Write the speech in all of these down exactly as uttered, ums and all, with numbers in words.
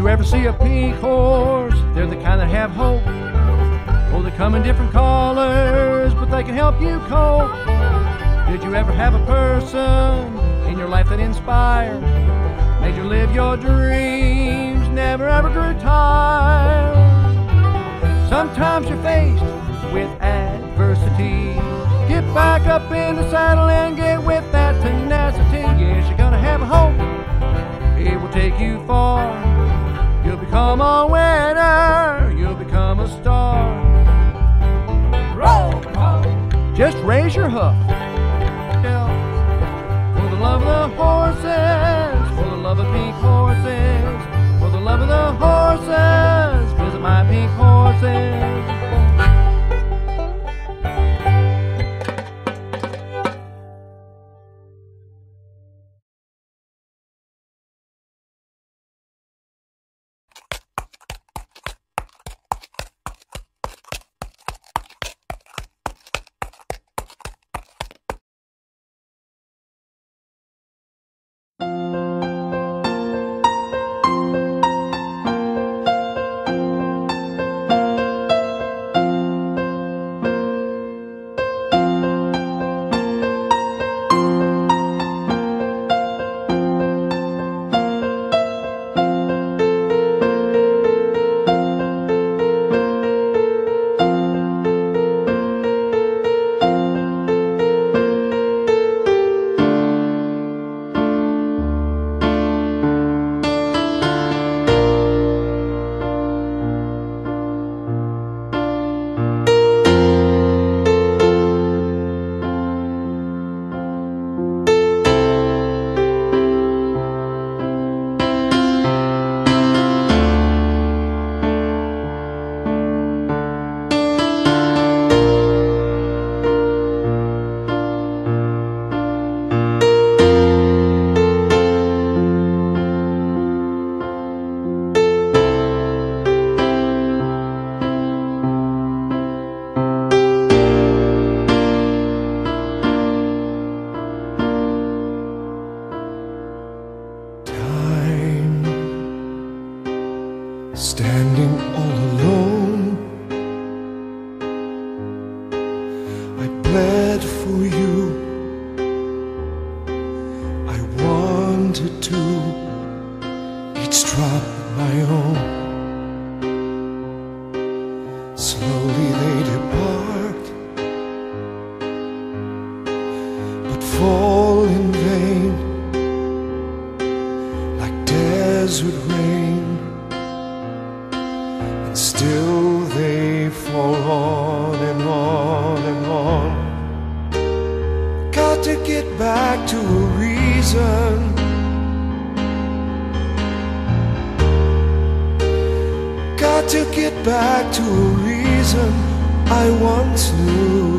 you ever see a pink horse? They're the kind that have hope. Oh, they come in different colors, but they can help you cope. Did you ever have a person in your life that inspired, made you live your dreams, never ever grew tired? Sometimes you're faced with adversity. Get back up in the saddle and get with that tenacity. Yes, you're gonna have a hope. It will take you far. You'll become a winner. You'll become a star. Roll call. Just raise your hoof. For the love of the horses, for the love of pink horses, for the love of the horses, visit my pink horses. Standing all alone, I bled for you. I wanted to, each drop my own. Slowly they depart, but fall in vain, like desert rain. Still they fall on and on and on. Got to get back to a reason. Got to get back to a reason I once knew.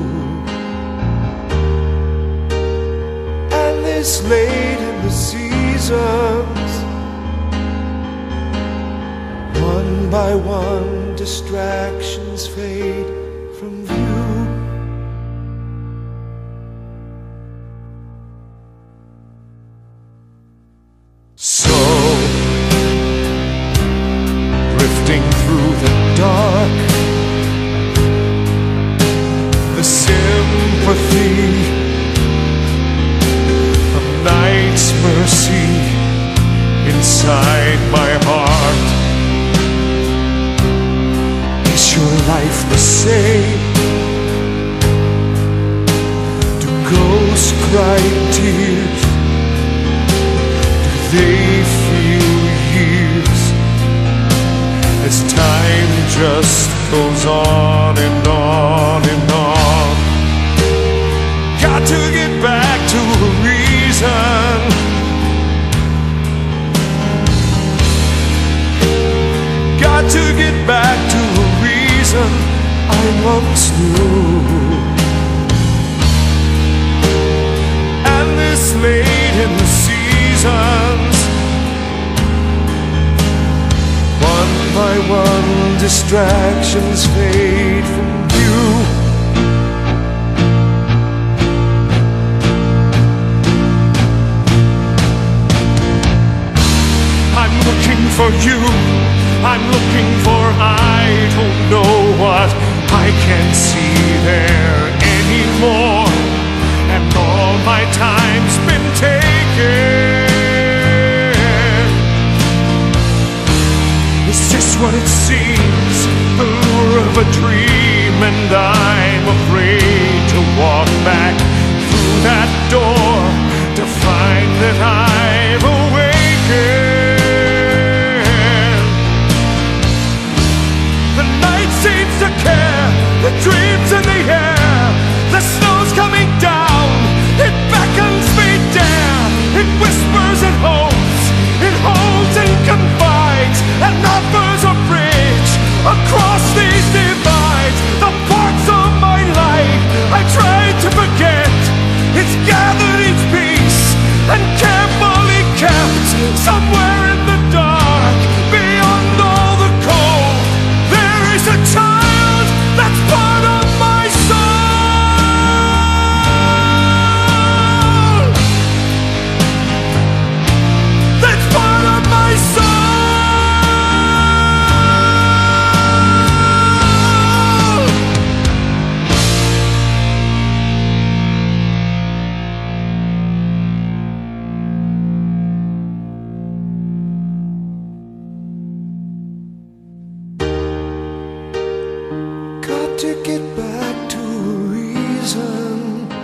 And this late in the seasons, one by one, distractions fade from view. So, drifting through the dark, the sympathy of night's mercy inside my heart. Is your life the same? Do ghosts cry tears? Do they feel years? As time just goes on and on and on. Got to get back to a reason. Got to get back to a reason I once knew. And this late in the seasons, one by one, distractions fade from view. I'm looking for you. I'm looking for I don't know what. I can't see there anymore, and all my time's been taken. Is this what it seems? The lure of a dream, and I'm afraid to walk back through that door to find that I've awakened. The night seems to care, the dreams in the air, the snow's coming down, it beckons me dare, it whispers and hopes, it holds and confides, and offers a bridge across these divides. The parts of my life I tried to forget, it's gathered its peace and carefully kept somewhere in the dark, beyond all the cold. There is a child that's part of my soul, that's part of my soul. Got to get back to reason.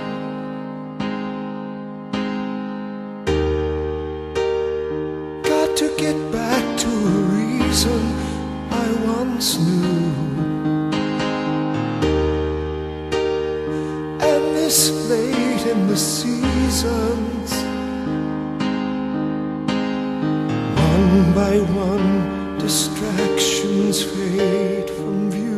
Got to get back to a reason I once knew. And this late in the seasons, one by one distractions fade from view.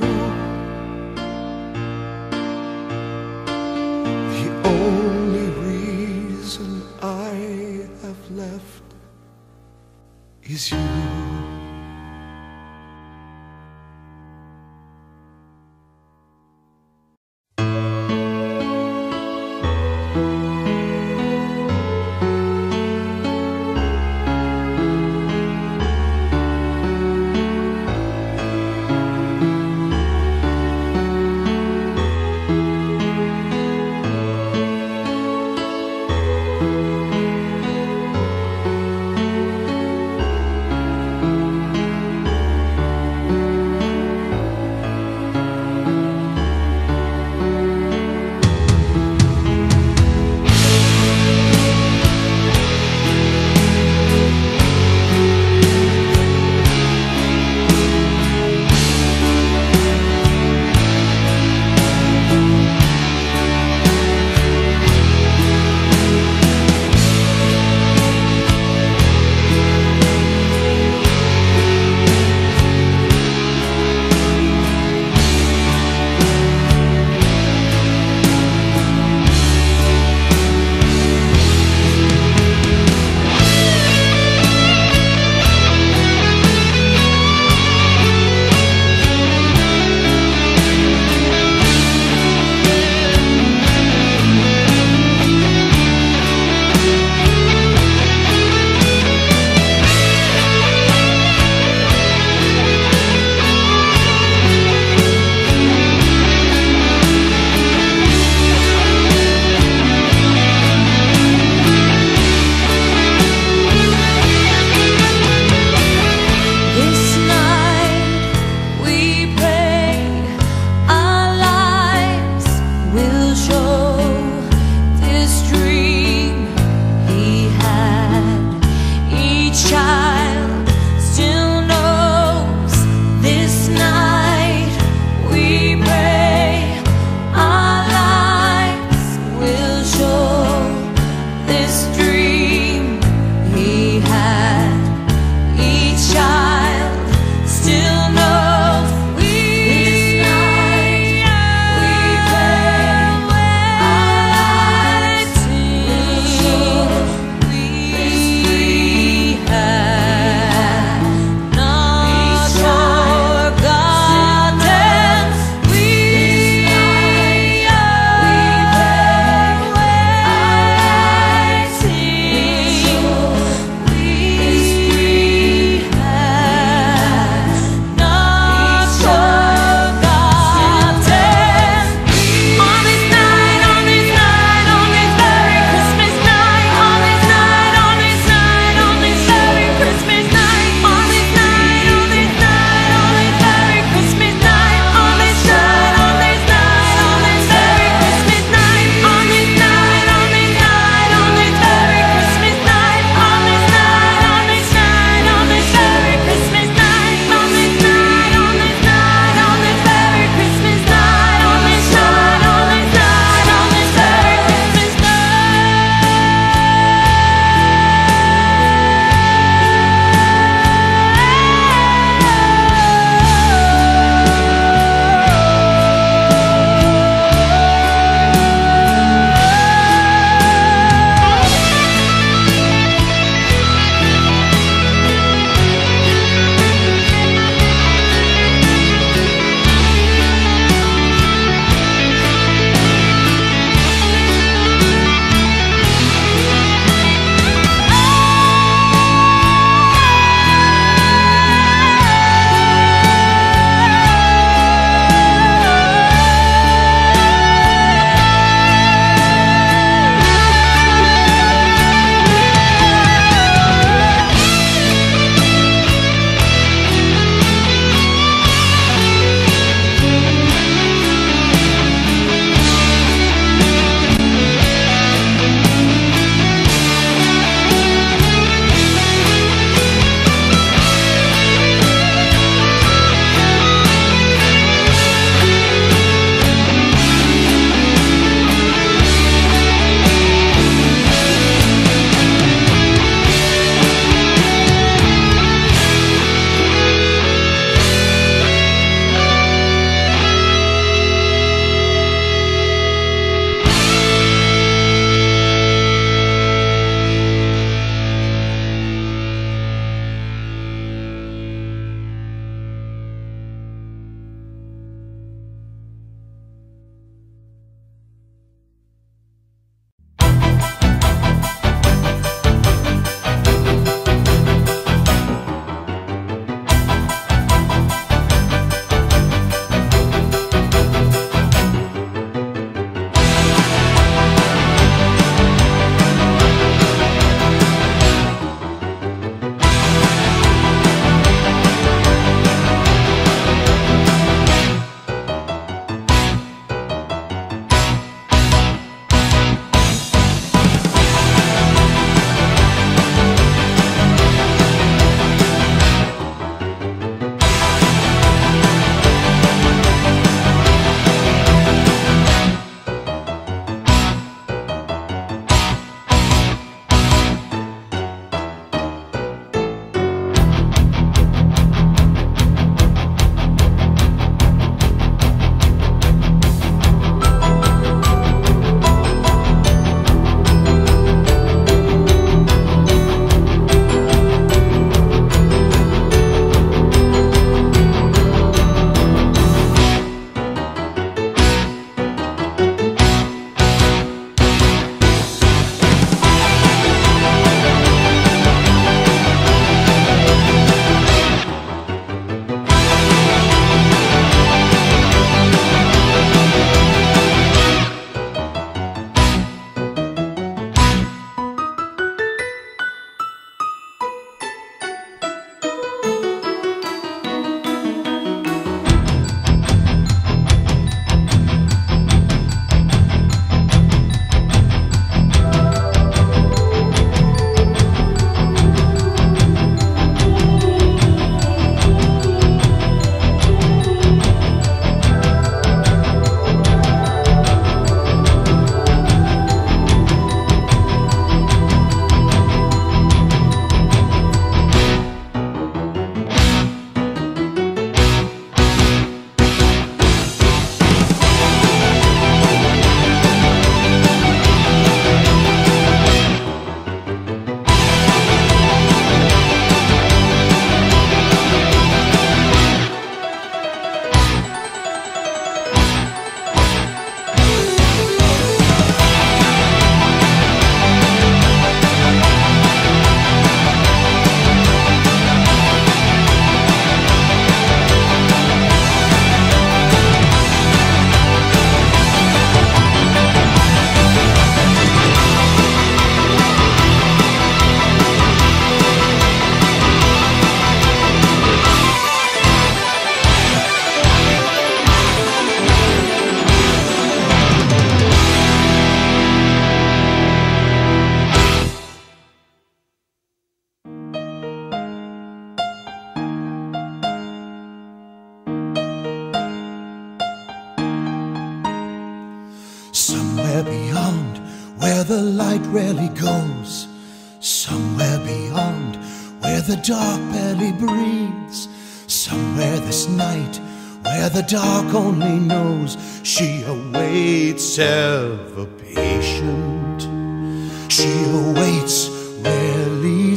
The only reason I have left is you. Somewhere beyond where the light rarely goes, somewhere beyond where the dark barely breathes, somewhere this night where the dark only knows, she awaits ever patient, she awaits rarely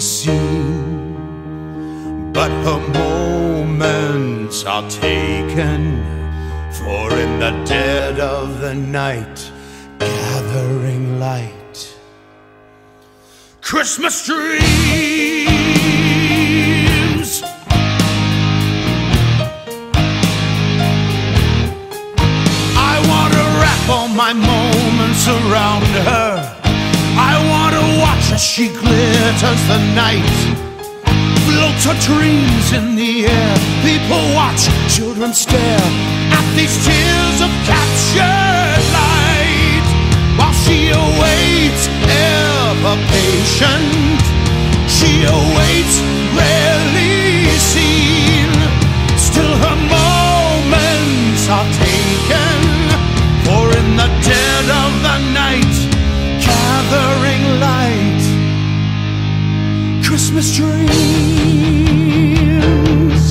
seen, but her moments are taken, for in the dead of the night, gathering light, Christmas dreams. I want to wrap all my moments around her, I want to watch as she glitters the night, floats her dreams in the air. People watch, children stare at these tears of captured light, while she awaits, ever patient, she awaits, rarely seen. Still her moments are taken, for in the dead of the night, gathering light, Christmas dreams.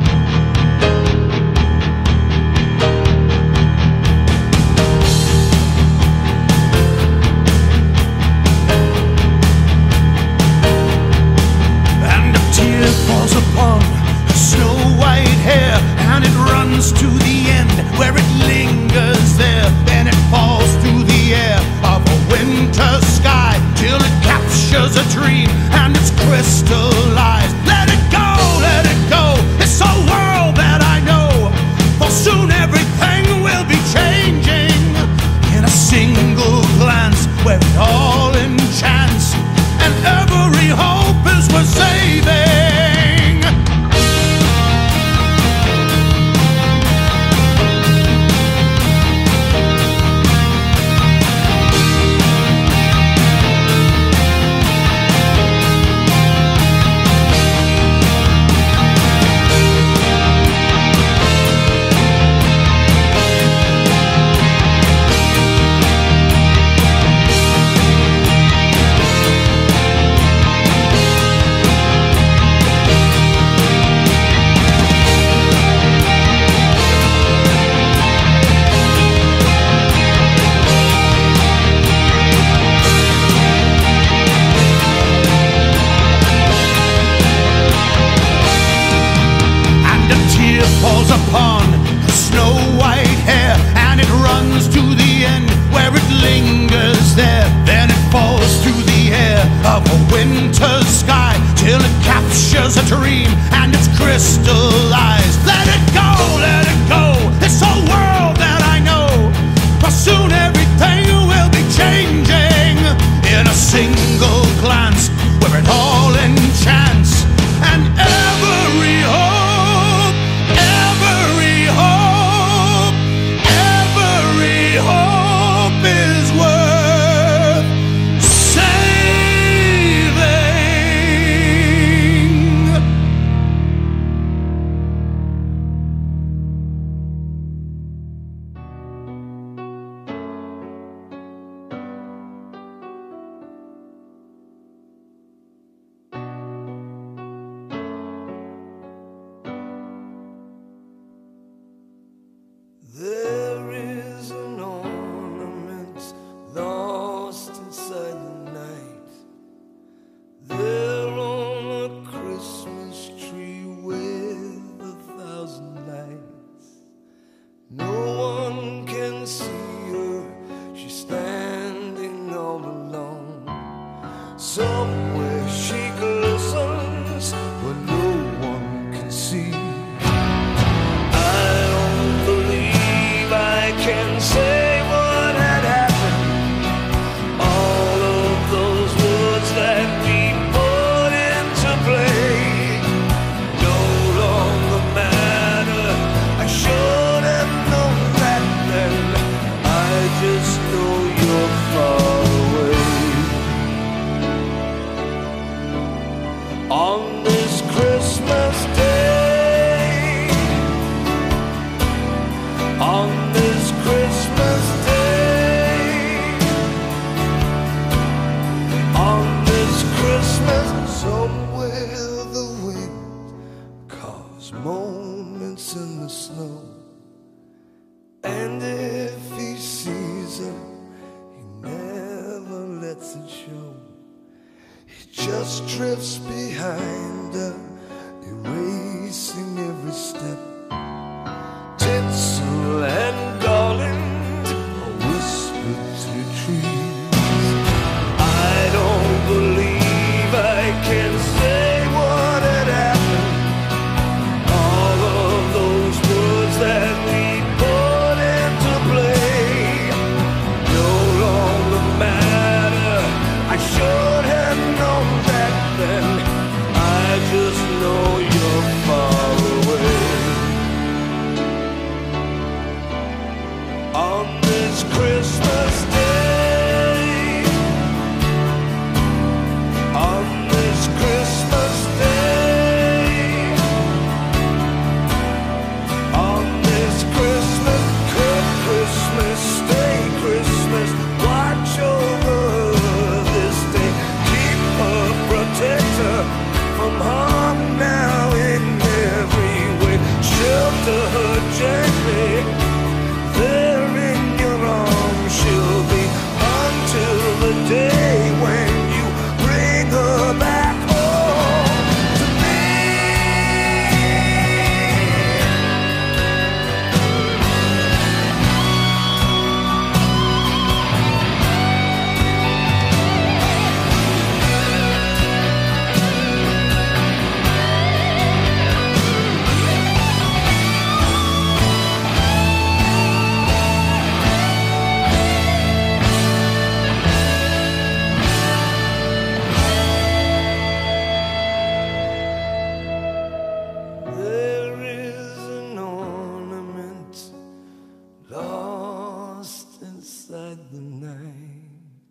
And a tear falls upon her snow white hair, and it runs to the end where it lingers there. Then it falls through the air of a winter sky, till it captures a dream and it's crystallized. Let it go, let it go, it's a world that I know, for soon everything will be changing, in a single glance where it all enchants, and every hope is worth saving. Falls upon her snow white hair, and it runs to the end where it lingers there. Then it falls through the air of a winter sky, till it captures a dream and it's crystallized. Let it go, let it go, it's a world that I know, for soon everything will be changing, in a single glance where it all enchants, and every hope, hope is worth saving. moments in the snow. And if he sees her, he never lets it show. He just drifts behind her, erasing every step. Tinsel and garland are whispered to trees. I don't believe I can say what had happened. All of those words that we put into play no longer matter. I should have known that then. I just know you're far away. On this Christmas day, on this Christmas day, on this Christmas, good Christmas day, Christmas, watch over this day. Keep her, protect her from harm now in every way. Shelter her gently, there in your arms she'll be, until the day when you bring her back home to me. There is an ornament lost inside the night.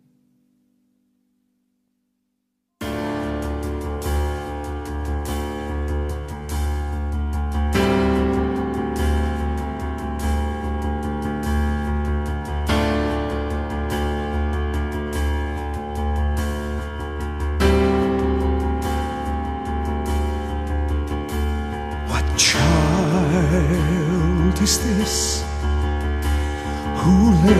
What child is this who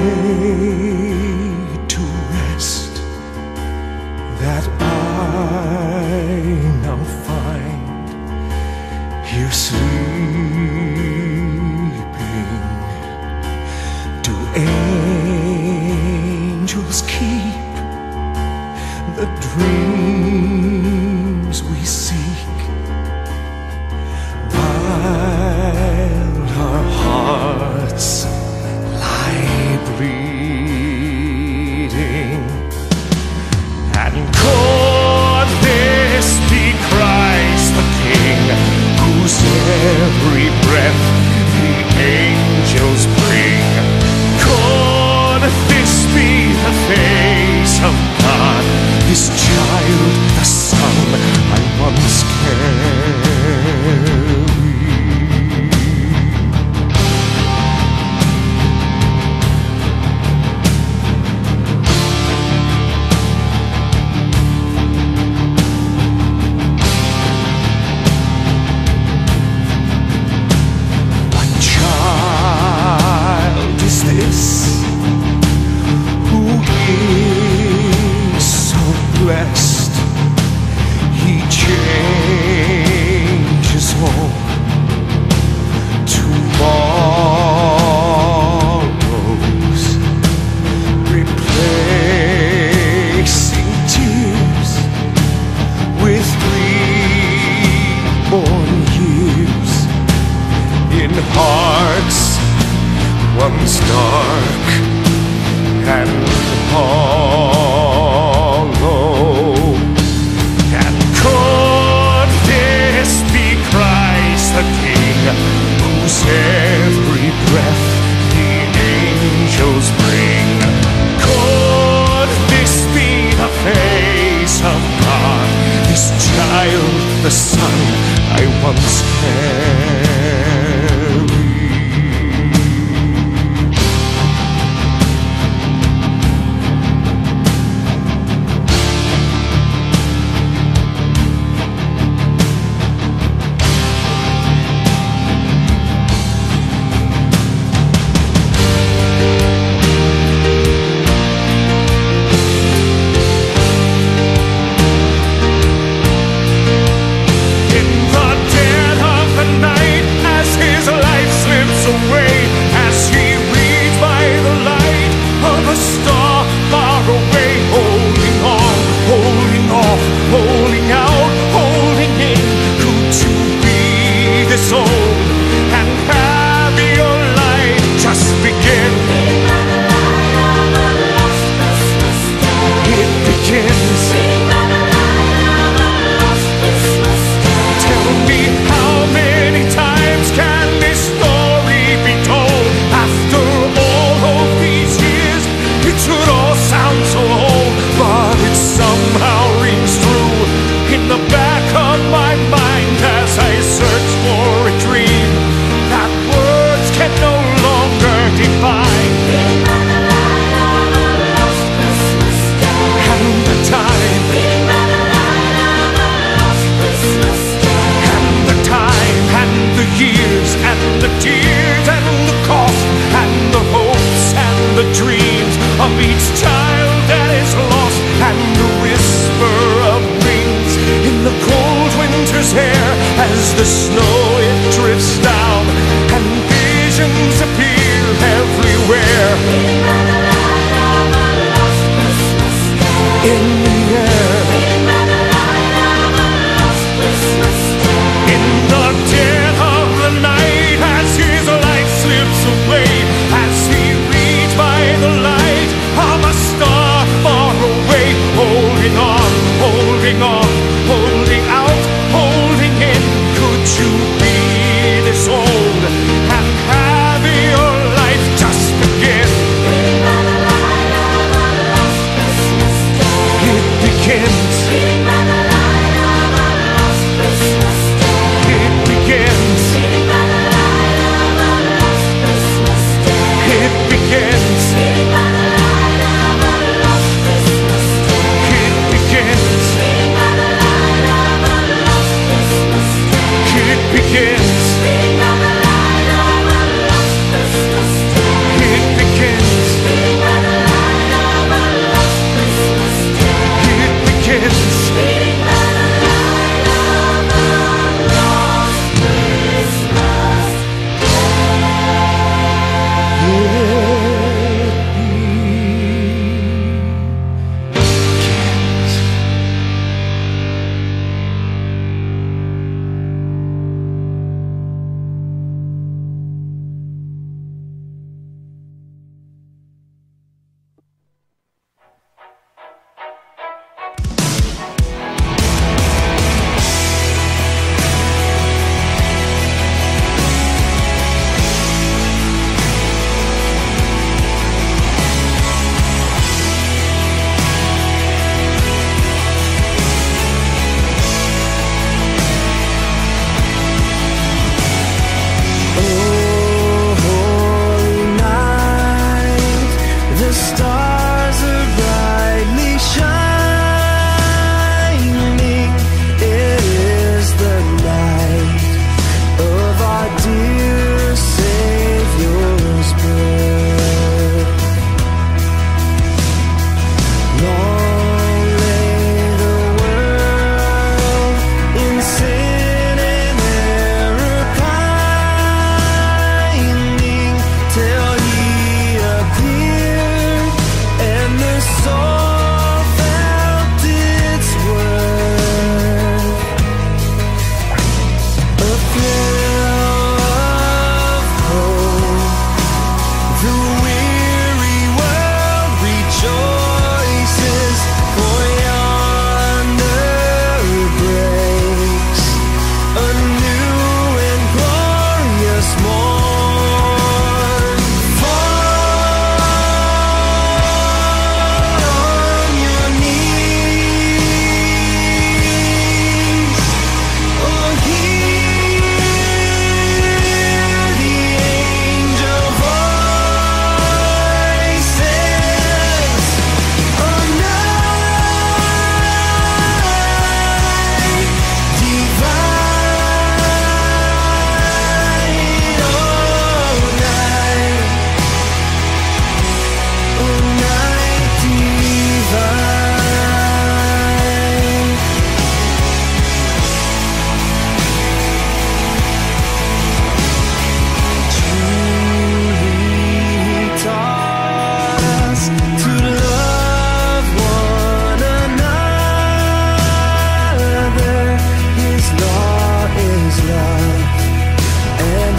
laid to rest that I now find here sleeping? Do angels keep the dreams we seek? While our hearts lie bleeding, and could this be Christ the King, whose every breath the angels bring? Could this be the face of God, this child, the son I once carried? What child is this who is so blessed he changes all tomorrows, replacing tears with reborn years in hearts once dark and hollow? And could this be Christ the King, whose every breath the angels bring? Could this be the face of God, this child, the son I once carried?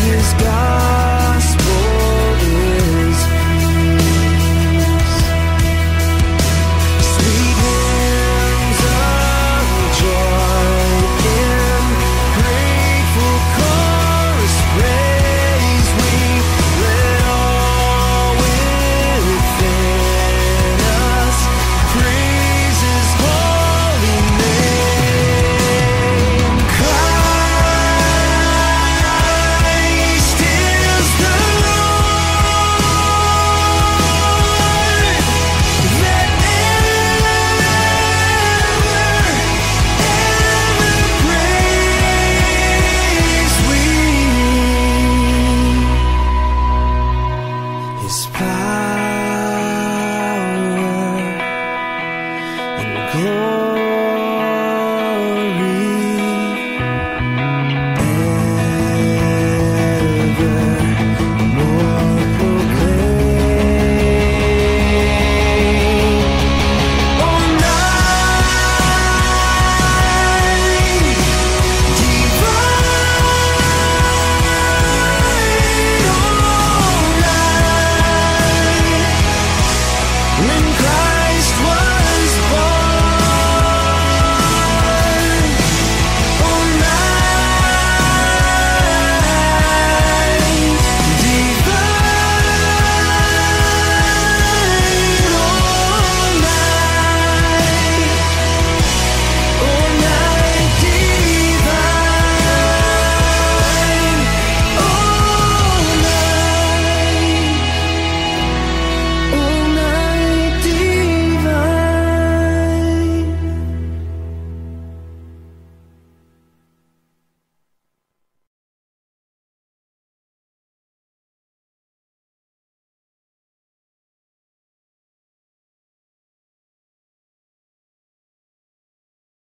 is God.